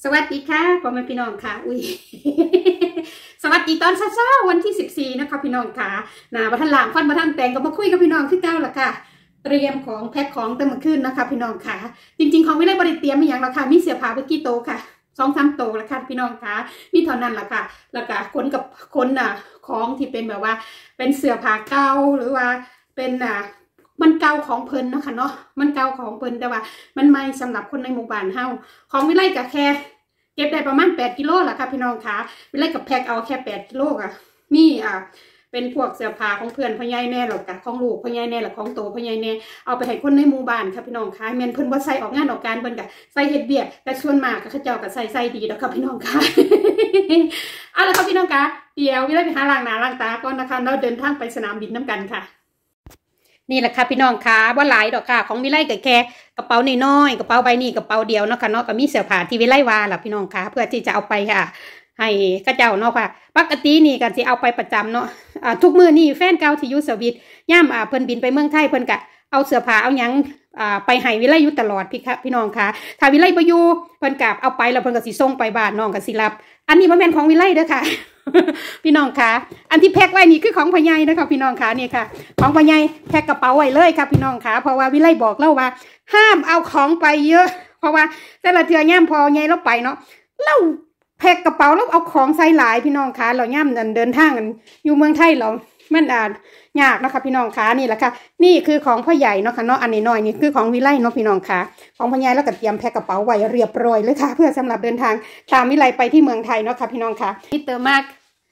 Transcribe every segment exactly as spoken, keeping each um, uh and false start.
สวัสดีค่ะพ่อแม่พี่น้องค่ะอุ้ย สวัสดีตอนเช้าๆวันที่สิบสี่นะคะพี่น้องค่ะหนาบัทันหลังฟันบัทันแต่งก็มาคุยกับพี่น้องที่เก้าละค่ะเตรียมของแพ็คของเต็มขึ้นนะคะพี่น้องค่ะจริงๆของไม่ได้บริเตรียมไม่อย่างละค่ะมีเสื้อผ้าเมื่อกี้โตค่ะสองสามโตละค่ะพี่น้องค่ะมีเท่านั้นละค่ะแล้วก็คนกับคนอ่ะของที่เป็นแบบว่าเป็นเสื้อผ้าเก่าหรือว่าเป็นอ่ะมันเก่าของเพลินนะคะเนาะมันเก่าของเพลินแต่ว่ามันไม่สำหรับคนในหมู่บ้านเฮาของวิไลกับแค่เก็บได้ประมาณแปดกิโลแหละค่ะพี่น้องคะวิไลกับแพ็คเอาแค่แปดกิโลค่ะมีอ่าเป็นพวกเสื้อผ้าของเพื่อนพ่อใหญ่แน่หรอกค่ะของลูกพ่อใหญ่แน่หรือของโตพ่อใหญ่แน่เอาไปให้คนในหมู่บ้านค่ะพี่น้องคะแม่นเพิ่นบ่ใส่ออกงานออกการเพิ่นก็ใส่เฮ็ดเบียกแต่ส่วนมากก็เขาเจ้าก็ใส่ใส่ดีแล้วค่ะพี่น้องคะ เอาละค่ะพี่น้องคะเดี๋ยววิไลไปหาล้างหน้าล้างตาก่อนนะคะเราเดินทางไปสนามบินน้ำกันค่ะนี่แหละค่ะพี่น้องคะว่าหลายดอกค่ะของวิไลกับแค่กระเป๋าน้อยๆกระเป๋าใบนี้กระเป๋าเดียวเนาะค่ะเนาะก็มีเสื้อผ้าที่วิไลว่าล่ะพี่น้องคะเพื่อที่จะเอาไปค่ะให้ข้าเจ้าเนาะค่ะปกตินี่กันสิเอาไปประจำเนาะอ่าทุกมื้อนี่แฟนเก่าที่อยู่สวิตย่ามอ่าเพิ่นบินไปเมืองไทยเพิ่นก็เอาเสื้อผ้าเอาหยังอ่าไปให้วิไลอยู่ตลอดพี่ค่ะพี่น้องคะถ้าวิไลบ่อยู่เพิ่นก็เอาไปแล้วเพิ่นก็สิส่งไปบ้านน้องก็สิรับอันนี้บ่แม่นของวิไลเด้อค่ะ พี่น้องคะอันที่แพ็คไว้นี่คือของพ่อใหญ่นะคะพี่น้องคะนี่ค่ะของพ่อใหญ่แพ็คกระเป๋าไว้เลยค่ะพี่น้องคะเพราะว่าวิไลบอกเล่าว่าห้ามเอาของไปเยอะเพราะว่าแต่ละเทื่อย่ามพอใหญ่เราไปเนาะเราแพ็คกระเป๋าแล้วเอาของใส่หลายพี่น้องคะเราย่ามเดินทางกันอยู่เมืองไทยเรามันอ่ายากนะคะพี่น้องคะนี่แหละค่ะนี่คือของพ่อใหญ่เนาะค่ะเนาะอันนี้น้อยนี่คือของวิไลเนาะพี่น้องคะของพ่อใหญ่แล้วก็เตรียมแพ็คกระเป๋าไว้เรียบร้อยเลยค่ะเพื่อสำหรับเดินทางตามวิไลไปที่เมืองไทยเนาะค่ะพี่น้องคะนี่เติมมาก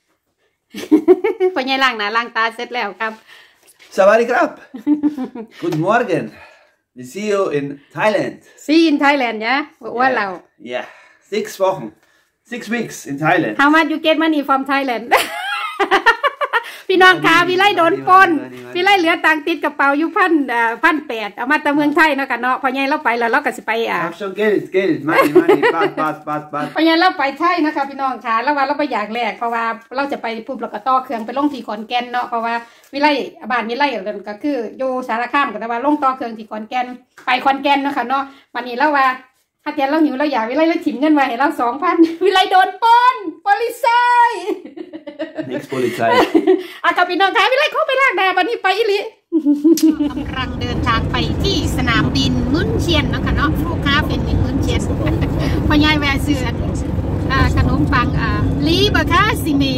พ่อใหญ่ล้างหน้าล้างตาเสร็จแล้วครับ Sawadee krap. Guten Morgen. We see you in Thailand. See in Thailand, yeah? What yeah. Yeah, six Wochen, six weeks in Thailand. How much you get money from Thailand? พี่น้องคะวิไลโดนปล้นวิไลเหลือตังติดกระเป๋าอยู่พันอ่าพันแปดเอามาแต่เมืองไทยเนาะกันเนาะพอใหญ่เราไปแล้วเราก็สิไปอ่า Hab schon Geld, Geld, money, money, bad, bad, bad, bad. พอใหญ่เราไปไทยนะคะพี่น้องคะแล้วว่าเราไปอยากแลกเพราะว่าเราจะไปปุ๊บเราก็ต่อเครื่องไปลงที่ขอนแก่นเนาะเพราะว่าวิไลบ้านวิไลก็คืออยู่สารคามก็แต่ว่าลงต่อเครื่องที่ขอนแก่นไปขอนแก่นเนาะค่ะเนาะวันนี้เราว่าถ้าแกเราหิวเราอยากวิไลเราถิ่มเงินไว้ให้เราสองพันวิไลโดนปล้นปลิไซ Nix Polizei อากับพี่น้องคะวิไลเขาไปลากแดดวันนี้ไปอิลิกำลังเดินทางไปที่สนามบินมุนเชียนนะคะเนาะลูกค้าเป็นบินมุนเชียนพ่อใหญ่แวะซื้อขนมปังอ่าลีบะค่ะซิเม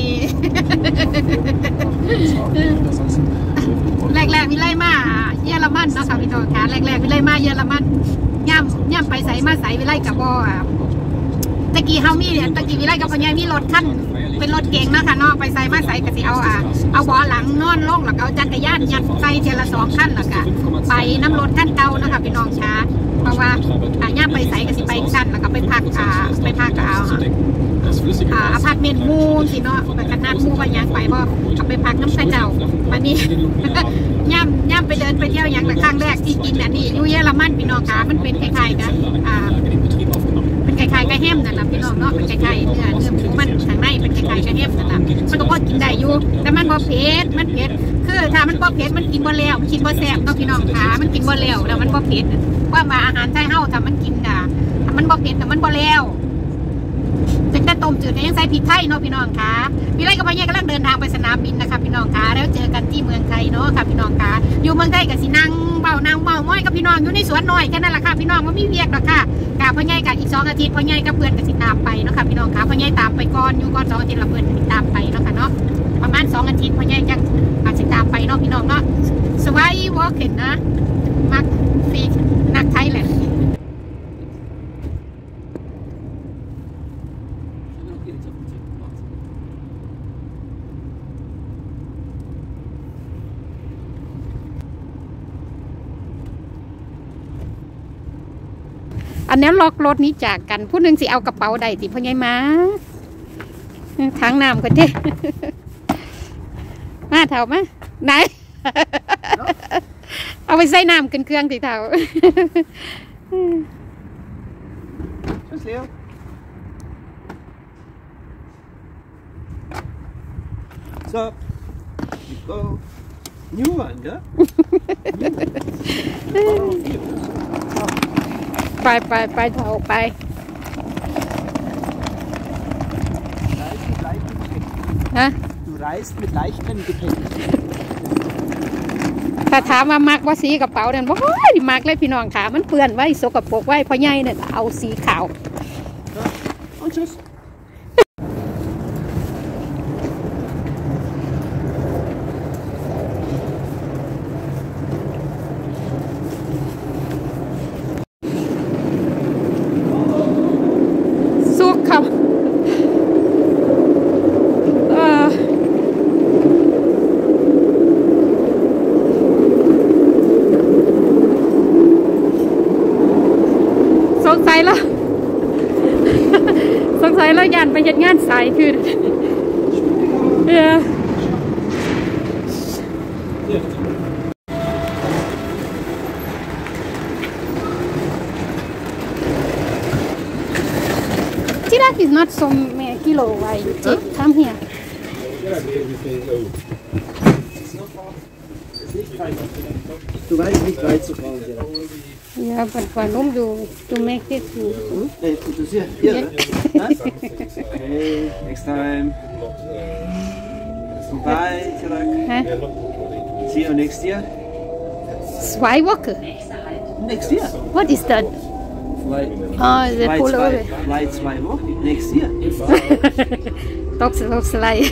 แรกๆวิไลมาเยอรมันเนาะค่ะพี่น้องคะแรกๆวิไลมาเยอรมันย่ำย่ำไปใส่มาใส่วิไลกับบ่อตะกี้เฮามีเนี่ยตะกี้วิไลกับพ่อใหญ่มีรถขั้นเป็นรถเก๋งนะคะเนาะไปใส่มาใส่กะสิเอาอ่ะเอาบ่อหลังนอนลงแล้วก็เอาจักรยานยัดใส่เทละสองขั้นแล้วก็ไปน้ำรถขั้นเก่านะคะพี่น้องช้าเพราะว่าอ่ะย่ำไปใส่กะสิไปขั้นแล้วก็ไปพักอ่าไปพักเอาอ่าอพาร์ตเมนต์มูสิเนาะไปกันนัดมูไปยังไปบ่เอาไปพักน้ำใส่เจ้าวันนี้ย่ำย่ำไปเดินไปเที่ยวอย่างครั้งแรกที่กินอันนี้อยู่เยอรมันพี่น้องคะมันเป็นคล้ายๆกันอ่าเป็นคล้ายๆกระเทียมนั่นแหละพี่น้องเนาะเป็นคล้ายๆเนื้อเนื้อหมูมันข้างในเป็นคล้ายๆกระเทียมนั่นแหละมันก็พอกินได้อยู่แต่มันบ่เผ็ดมันเผ็ดคือถ้ามันบ่เผ็ดมันกินบ่แล้วกินบ่แซ่บเนาะพี่น้องคะมันกินบ่แล้วแล้วมันบ่เผ็ดว่ามาอาหารไทยเฮาถ้ามันกินอ่ะถ้ามันบ่เผ็ดแต่มันบ่แล้วจะได้ต้มจืดยังใส่พริกไทยเนาะพี่น้องคะพี่ไร่กับพ่อใหญ่กำลังเดินทางไปสนามบินนะคะพี่น้องคะแล้วเจอกันที่เมืองไทยเนาะค่ะพี่น้องคะอยู่เมืองไทยกับสินั่งเบานางเบาม้อยกับพี่น้องอยู่ในสวนน้อยแค่นั้นแหละค่ะพี่น้องว่ามีเวียกหรอกค่ะกาพ่อใหญ่กับอีกสองอาทิตย์พ่อใหญ่กับเพื่อนกับสิตามไปเนาะค่ะพี่น้องคะพ่อใหญ่ตามไปก่อนอยู่ก่อนสองอาทิตย์ละเพื่อนกับสิตามไปเนาะค่ะเนาะประมาณสองอาทิตย์พ่อใหญ่จังอาจจะตามไปเนาะพี่น้องเนาะสวายวอล์กเห็นนะมักฟีนักไทยแหละอันนี้ล็อกรถนี้จากกันผู้หนึ่งสิเอากระเป๋าใดติพ่อใหญ่มาทางน้ำกันเด้มาเถามาไหนเอาไปใส่น้ำกันเครื่องติเถา So you go new one, yeah? ไปไปไปเถาไปฮะ Du reist mit leichtem Gepäck. ถ้าถามว่ามักว่าสีกระเป๋าเนี่ยโอ้ยมักเลยพี่น้องขามันเปื้อนไว้สกปรกไว้พอใหญ่เนี่ยเอาสีขาว Und tschüss. Such komm. Äh. So seiละ สงสัยเรายันไปเฮ็ดงานสายขึ้นเออGiraffe is not so many kilo why you take come here Du weißt nicht weit zu fahren. Ja, but warum du to make it to Hm? Hey, du hier. Hier, ne? Okay, next time. Bye, Chirag. Huh? See you next year. Skywalker Next year. What is that? Fly, Oh, the fly, pull zwei, over fly zwei Wochen. Next year. Dog slow slide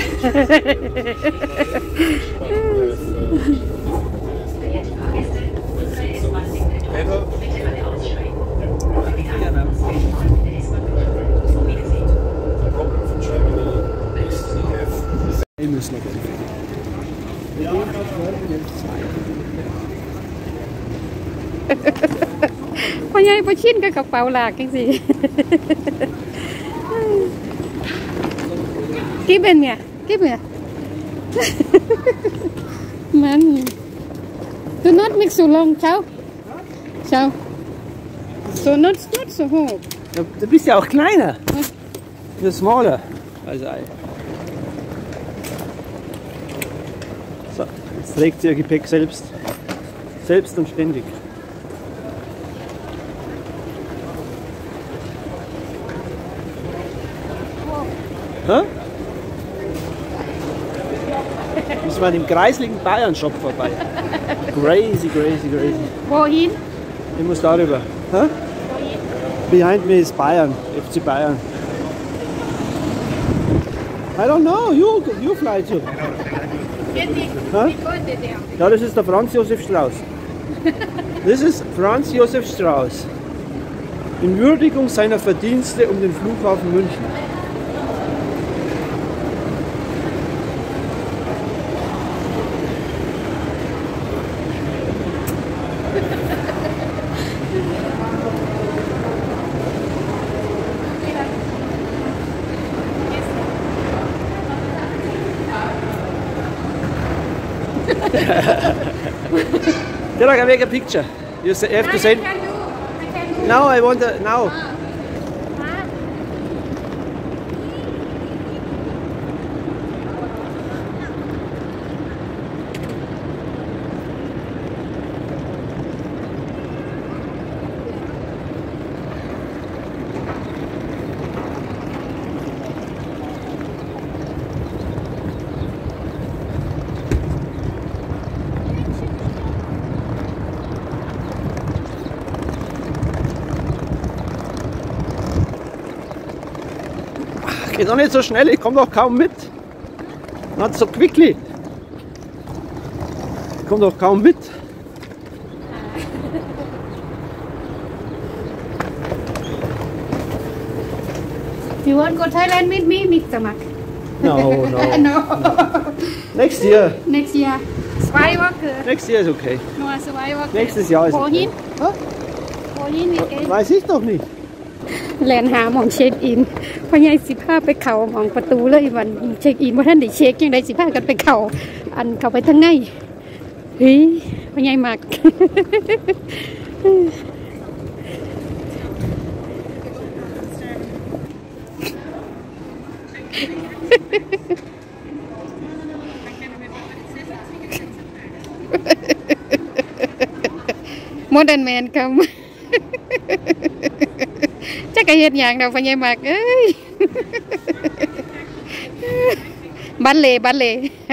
Wir müssen noch พ่อใหญ่พ่อชินกับกระเป๋าหลากจังสิกี่เป็นเนี่ยกี่เป็นมันดูน็อตมิกซ์สุลงเช้าเช้า so not not so hoch Ja, du bist ja auch kleiner. Du bist smaller. Also, so, jetzt trägt sie ihr Gepäck selbst. Selbst und ständig. Hä? Muss man im kreisligen Bayern-Shop vorbei. Crazy, crazy, crazy. wohin Ich muss darüber. Hä? Behind me is Bayern, F C Bayern. I don't know, you, you fly to. Huh? Ja, das ist der Franz Josef Strauß. Das ist Franz Josef Strauß. In Würdigung seiner Verdienste um den Flughafen München. Can I make a picture? You have to send. No, I want to now. Geht doch nicht so schnell, ich komme doch kaum mit. Not so quickly. Ich komme doch kaum mit. You want go Thailand with me Mister Mark No, no. no Next year. next year Skywalker Next year is okay. no Skywalker Nächstes Jahr ist wohin okay. wohin we go Weiß ich doch nicht. แลนหาหมองเช็คอินพ่อใหญ่สิพาไปเข่าหมองประตูเลยวันเช็คอินว่าท่านได้เช็คยังได้สิพากันไปเข่าอันเข้าไปทางในเฮ้ยพ่อใหญ่มาก โมเดิร์นแมนครับ จักรเฮ็ดอย่างเราพ่อใหญ่มากเอ้ยบันเลบันเล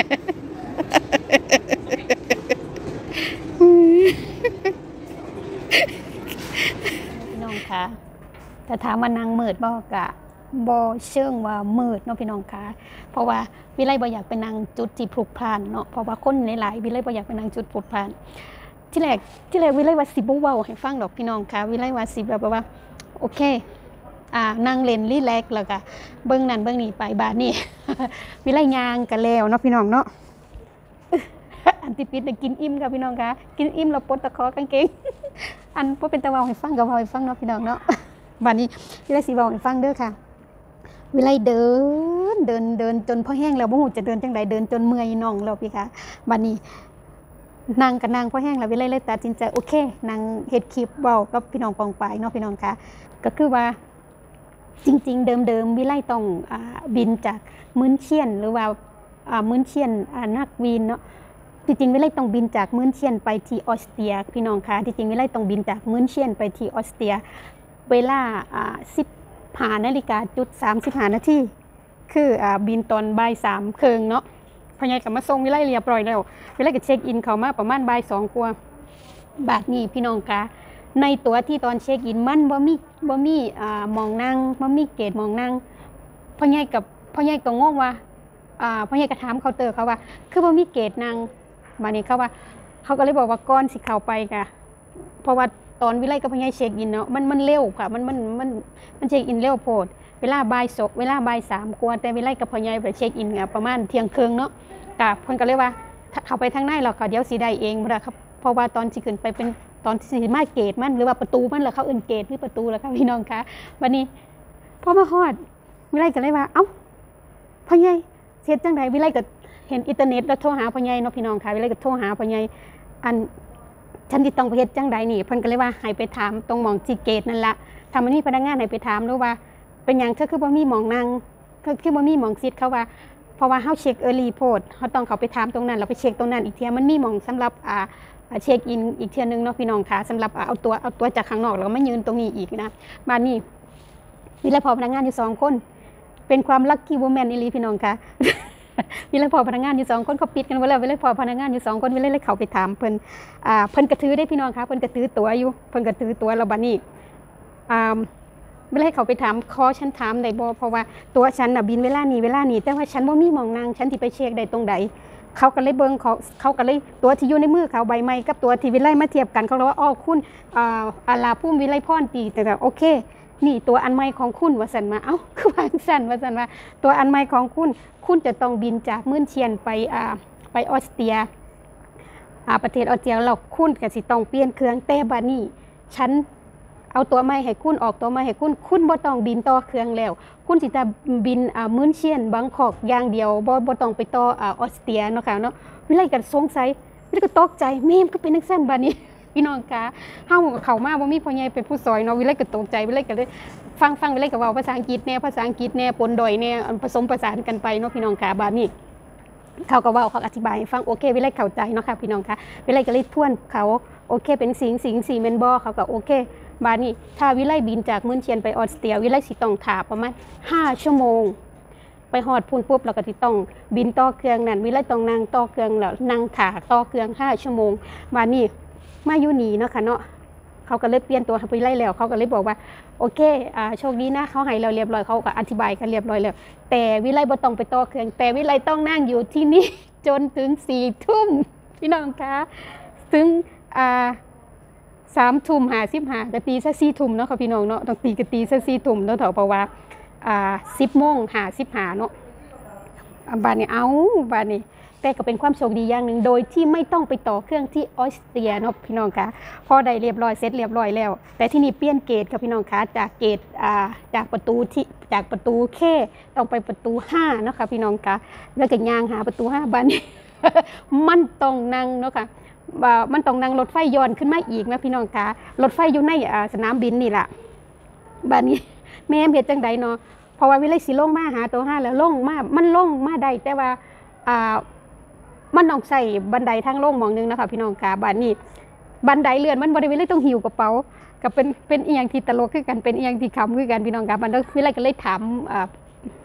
พี่น้องคะแต่ถามว่านางมืดบ่กะบ่เชิงว่ามืดเนาะพี่น้องคะเพราะว่าวิไลบ่อยากเป็นนางจุดที่พลุกพล่านเนาะเพราะว่าคนหลายๆวิไลบ่อยากเป็นนางจุดพลุกพล่านที่แรกที่แรกวิไลว่าสิบ่เว้าให้ฟังดอกพี่น้องคะวิไลว่าสิแบบว่าโอเคอ่านั่งเล่นรีแลกซ์แล้วก็เบิ่งนั่นเบิ่งนี่ไปบาดนี้วิไลย่างกันแล้วเนาะพี่น้องเนาะอันที่ปิดได้กินอิ่มค่ะพี่น้องคะกินอิ่มแล้วปลดตะขอกางเกงอันบ่เป็นตะเว้าให้ฟังก็เว้าให้ฟังเนาะพี่น้องเนาะบัดนี้วิไลสิเว้าให้ฟังเด้อค่ะวิไลเดินเดินเดินจนพอแห้งแล้วบ่ฮู้จะเดินจังไดเดินจนเมื่อยน่องแล้วพี่คะบัดนี้นั่งกับนั่งพอแห้งแล้ววิไลเลยตัดสินใจโอเคนั่งเฮ็ดคลิปเว้ากับพี่น้องปองปายเนาะพี่น้องคะก็คือว่าจริงๆเดิมๆวิไลต้องอ่าบินจากมื้นเชียนหรือว่าอ่ามื้นเชียนอ่านักบินเนาะจริงๆวิไลต้องบินจากมื้นเชียนไปที่ออสเตรียพี่น้องคะจริงๆวิไลต้องบินจากมื้นเชียนไปที่ออสเตรียเวลาอ่าสิบห้านาฬิกาจุดสามสิบห้านาทีคืออ่าบินตอนบ่ายสามครึ่งเนาะพอใหญ่กับมาส่งวิไลเรียบร้อยแล้ววิไลก็เช็คอินเข้ามาประมาณบ่ายสองกว่าบาทนี้พี่น้องคะในตัวที่ตอนเช็คอินมันบ่มีบ่มีอ่ามองนั่งบ่มีเกตมองนั่งพ่อใหญ่กับพ่อใหญ่ก็งงว่าอ่าพ่อใหญ่ก็ถามเคาน์เตอร์เขาว่าคือบ่มีเกตนั่งมานี่เขาว่าเขาก็เลยบอกว่าก่อนสิเข้าไปค่ะเพราะว่าตอนวิไลกับพ่อใหญ่เช็คอินเนาะมันมันเร็วค่ะมันมันมันมันเช็คอินเร็วโพดเวลาบ่ายสองเวลาบ่ายสามกว่าแต่วิไลกับพ่อใหญ่ไปเช็คอินประมาณเที่ยงครึ่งเนาะก็เพิ่นก็เลยว่าเข้าไปทางในแล้วก็เดี๋ยวสิได้เองบ่ล่ะครับเพราะว่าตอนสิขึ้นไปเป็นตอนที่มาเกตมันหรือว่าประตูมันแล้วเขาเอิ้นเกตหรือประตูแล้วค่ะพี่น้องคะวันนี้พอมาฮอดวิไลก็เลยว่าเอ้าพ่อใหญ่เฮ็ดจังได๋วิไลก็เห็นอินเทอร์เน็ตแล้วโทรหาพ่อใหญ่เนาะพี่น้องค่ะวิไลก็โทรหาพ่อใหญ่อันฉันสิต้องไปเฮ็ดจังได๋นี่เพิ่นก็เลยว่าให้ไปถามตรงหม่องที่เกตนั่นล่ะถ้ามันมีพนักงานให้ไปถามหรือว่าเป็นหยังเธอคือบ่มีหม่องนั่งคือคือบ่มีหม่องซิทเขาว่าเพราะว่าเฮาเช็คเออร์ลีโพดเฮาต้องเข้าไปถามตรงนั้นแล้วไปเช็คตรงนั้นอีกเที่ยมันมีหม่องสำหรับอ่าเช็คอินอีกเที่ยนึงเนาะพี่น้องค่ะสำหรับเอาตัวเอาตัวจากข้างนอกแล้วก็มายืนตรงนี้อีกนะมานี่วิไลพอพนักงานอยู่สองคนเป็นความลัคกี้วูแมนอีหลีพี่น้องค่ะวิไลพอพนักงานอยู่สองคนเขาปิดกันไว้แล้ววิไลพอพนักงานอยู่สองคนวิไลเลยเข้าไปถามเพิ่นอ่าเพิ่นกระถือได้พี่น้องค่ะเพิ่นกระถือตัวอยู่เพิ่นกระถือตัวแล้วบัดนี้อ่าวิไลเขาไปถามขอฉันถามได้บ่เพราะว่าตัวฉันน่ะบินเวลานี้เวลานี้แต่ว่าฉันบ่มีหม่องนั่งฉันสิไปเช็คได้ตรงใดเขาก็เลยเบิ่งเขาเขาก็เลยตัวที่อยู่ในมือเขาใบไม้กับตัวที่วิไลมาเทียบกันเขาเลยว่าอ้อคุณอ่าอาลาพุ่มวิไลพรตีแต่โอเคนี่ตัวอันใหม่ของคุณว่าซั่นมาเอ้าคือว่าซั่นว่าซั่นว่าตัวอันใหม่ของคุณคุณจะต้องบินจากมื้นเชียนไปอ่าไปออสเตรียอ่าประเทศออสเตรียแล้วคุณก็สิต้องเปลี่ยนเครื่องแต่บัดนี้ฉันเอาตัวใหม่ให้คุณออกตัวใหม่ให้คุณคุณบ่ต้องบินต่อเครื่องแล้วคุณสิจะบินอ่ามื้นเชียนบางกอกอย่างเดียวบ่บ่ต้องไปต่ออ่าออสเตรียเนาะค่ะเนาะวิไลก็สงสัยวิไลก็ตกใจแม่มก็เป็นจังซั่นบัดนี้พี่น้องคะเฮาเข้ามาบ่มีพ่อใหญ่เป็นผู้ซอยเนาะวิไลก็ตกใจวิไลก็เลยฟังฟังวิไลก็เว้าภาษาอังกฤษแน่ภาษาอังกฤษแน่ปนดอยแน่ผสมผสานกันไปเนาะพี่น้องคะบัดนี้เขาก็เว้าเขาอธิบายให้ฟังโอเควิไลเข้าใจเนาะค่ะพี่น้องคะวิไลก็เลยทวนเขาโอเคเป็นสิงสิงสีแม่นบ่เขาก็โอเคบาดนี้ถ้าวิไลบินจากมื้นเชียนไปออสเตรียวิไลสิต้องท่าประมาณห้าชั่วโมงไปฮอดพุ่นปุ๊บแล้วก็สิต้องบินต่อเครื่องนั่นวิไลต้องนั่งต่อเครื่องแล้วนั่งท่าต่อเครื่องห้าชั่วโมงบาดนี้มาอยู่นี่เนาะค่ะเนาะเขาก็เลยเปลี่ยนตัวให้วิไลแล้วเขาก็เลยบอกว่าโอเคอ่าโชคดีนะเขาให้เราเรียบร้อยเขาก็อธิบายกันเรียบร้อยแล้วแต่วิไลบ่ต้องไปต่อเครื่องแต่วิไลต้องนั่งอยู่ที่นี่จนถึงสี่ทุ่มพี่น้องคะถึงอ่าสามทุ่มห้าสิบห้ากะตีซะสี่ทุ่มเนาะค่ะพี่น้องเนาะต้องตีกะตีซะสี่ทุ่มเนาะเถาเพราะว่าอ่าสิบโมงห้าสิบห้าเนาะบาดนี้เอาบาดนี้แต่ก็เป็นความโชคดีอย่างหนึ่งโดยที่ไม่ต้องไปต่อเครื่องที่ออสเตรียเนาะพี่น้องคะพอได้เรียบร้อยเสร็จเรียบร้อยแล้วแต่ที่นี่เปลี่ยนเกตค่ะพี่น้องคะจากเกตอ่าจากประตูที่จากประตูเคต้องไปประตูห้าเนาะค่ะพี่น้องคะแล้วก็ย่างหาประตูห้าบาดนี้ มันต้องนั่งเนาะค่ะมันต้องนั่งรถไฟย้อนขึ้นมาอีกนะพี่น้องคะรถไฟอยู่ในสนามบินนี่แหละบัดนี้แม่เฮ็ดจังไดเนาะเพราะว่าวิไลสิลงมาหาตัวห้าแล้วลงมามันลงมาได้แต่ว่าอ่ามันต้องใส่บันไดทางลงหม่องนึงนะคะพี่น้องคะบัดนี้บันไดเลื่อนมันบ่ได้วิไลต้องหิวกระเป๋าก็เป็นเป็นอีหยังที่ตลกคือกันเป็นอีหยังที่ขำคือกันพี่น้องคะบัดนี้วิไลก็เลยถามอ่า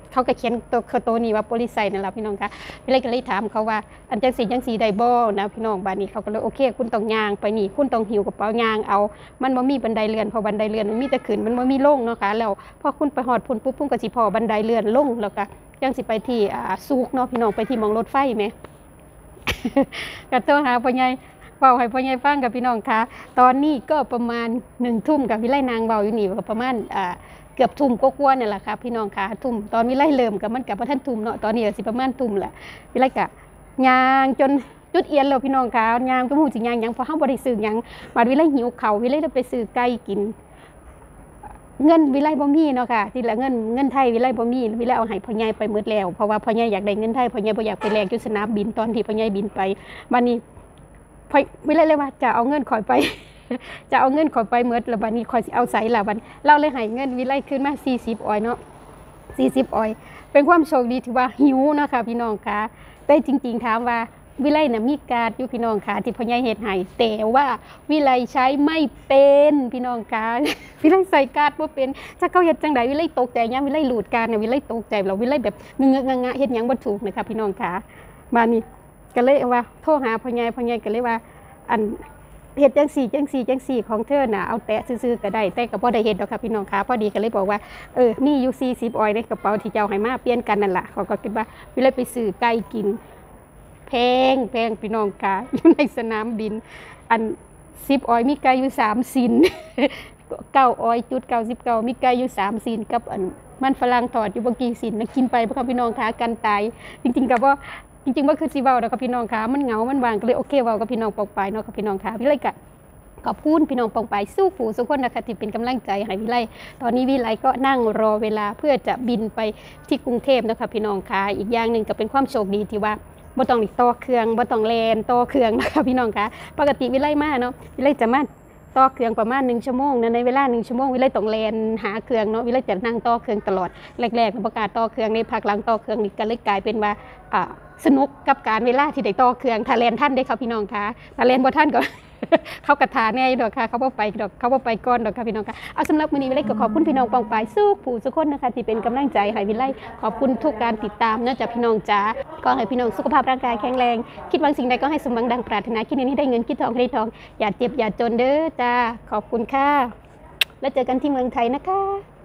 เขาก็เขียนตัวโตนี่ว่าโพลิไซนั่นแหละพี่น้องคะพี่เลยก็เลยถามเขาว่าอันจังสีจังสีไดบ่นะพี่น้องบ้านนี้เขาก็เลยโอเคคุณต้องย่างไปนี่คุณต้องหิวกระเป๋ายางเอามันบ่มีบันไดเลื่อนพอบันไดเลื่อนมันมีแต่ขึ้นมันบ่มีลงเนาะค่ะแล้วพอคุณไปหอดพุ่นปุ๊บพุ่นก็สิพอบันไดเลื่อนลงแล้วก็จังสิไปที่อ่าซูกเนาะพี่น้องไปที่มองรถไฟไหม ก็โทรหาพ่อใหญ่เบาให้พ่อใหญ่ฟังกับพี่น้องคะตอนนี้ก็ประมาณหนึ่งทุ่มกับวิไลนางเบาอยู่นี่ก็ประมาณอ่าเกือบทุ่มก็กวนนี่แหละค่ะพี่น้องคะทุ่มตอนวิไลเริ่มกับมันกับพระท่านทุ่มเนาะตอนนี้สิประมาณทุ่มแหละวิไลกะยางจนจุดเอียนแล้วพี่น้องคะยางก็มูจิยางยังพอห้าบริสุทธิ์ยังมาวิไลหิวเขาวิไลจะไปซื้อไก่กินเงินวิไลบ่มีเนาะค่ะที่ละเงินเงินไทยวิไลบ่มีวิไลเอาให้พ่อใหญ่ไปหมดแล้วเพราะว่าพ่อใหญ่อยากได้เงินไทยพ่อใหญ่บ่อยากไปแลกอยู่สนามบินตอนที่พ่อใหญ่บินไปบัดนี้พ่อวิไลเลยว่าจะเอาเงินขอยไป จะเอาเงินขอยไปหมดแล้วบัดนี้ขอยสิเอาใส่ละบัดเราเลยให้เงินวิไลขึ้นมาสี่สิบออยเนาะสี่สิบออยเป็นความโชคดีที่ว่าหิวเนาะค่ะพี่น้องค่ะแต่จริงๆถามว่าวิไลน่ะมีการอยู่พี่น้องค่ะที่พ่อใหญ่เฮ็ดให้แต่ว่าวิไลใช้ไม่เป็นพี่น้องค่ะ วิไลใส่การ์ดบ่เป็นถ้าเขาเฮ็ดจังไดวิไลตกใจยามวิไลหลุดการ์ดน่ะวิไลตกใจแล้ววิไลแบบงึกๆงะๆเฮ็ดหยังบ่ถูกนะคะพี่น้องค่ะบัดนี้ก็เลยว่าโทรหาพ่อใหญ่พ่อใหญ่ก็เลยว่าอันเฮ็ดจังสี่จังสี่จังสี่ของเธอน่ะเอาแตะซื่อๆก็ได้แต่ก็บ่ได้เฮ็ดดอกค่ะพี่น้องค่ะพอดีก็เลยบอกว่าเออมีอยู่สี่สิบออยในกระเป๋าที่เจ้าให้มาเปลี่ยนกันนั่นล่ะเขาก็คิดว่าวิไลไปซื้อไก่กินแพงแพงพี่น้องค่ะอยู่ในสนามบินอันสิบออยมีไก่อยู่สามสิน เก้าออยจุดเก้าสิบเก้ามีไก่อยู่สามสินกับอันมันฝรั่งทอดอยู่บ่กี่สินนะกินไปบ่ค่ะพี่น้องค่ะกันตายจริงๆก็บ่จริงๆว่าคือสิเว้าดอกค่ะพี่น้องค่ะมันเหงามันว่างก็เลยโอเคเว้ากับพี่น้องปองปายเนาะค่ะพี่น้องค่ะวิไลก็ขอบคุณพี่น้องปองปายสู้ผู้ทุกคนนะคะที่เป็นกำลังใจให้วิไลตอนนี้วิไลก็นั่งรอเวลาเพื่อจะบินไปที่กรุงเทพนะคะพี่น้องค่ะอีกอย่างนึงก็เป็นความโชคดีที่ว่าบ่ต้องต่อเครื่องบ่ต้องแล่นต่อเครื่องนะคะพี่น้องค่ะปกติวิไลมาเนาะวิไลจะมาต่อเครื่องประมาณหนึ่งชั่วโมงนะในเวลาหนึ่งชั่วโมงวิไลต้องแล่นหาเครื่องเนาะวิไลจะนั่งต่อเครื่องตลอดแรกๆประกาศต่อเครื่องในภาคหลังต่อเครื่องนี่ก็เลยกลายเป็นว่าอ่าสนุกกับการเวลาที่ได้ต่อเครื่องถ้าแล่นท่านได้ครับพี่น้องค่ะถ้าแล่นบ่ท่านก็ เขากระถาแน่ดอกค่ะเขาบ่ไปดอกเขาบ่ไปก่อนดอกค่ะพี่น้องค่ะเอาสำหรับมื้อนี้วิไลก็ขอบคุณพี่น้องปองปายสู้ผู้ทุกคนนะคะที่เป็นกำลังใจให้วิไลขอบคุณทุกการติดตามเนื่องจากพี่น้องจ๋าก็ให้พี่น้องสุขภาพร่างกายแข็งแรงคิดหวังสิ่งใดก็ให้สมหวังดังปรารถนาคิดนี้ได้เงินคิดทองได้ทองอย่าเจ็บอย่าจนเด้อจ้าขอบคุณค่ะแล้วเจอกันที่เมืองไทยนะคะ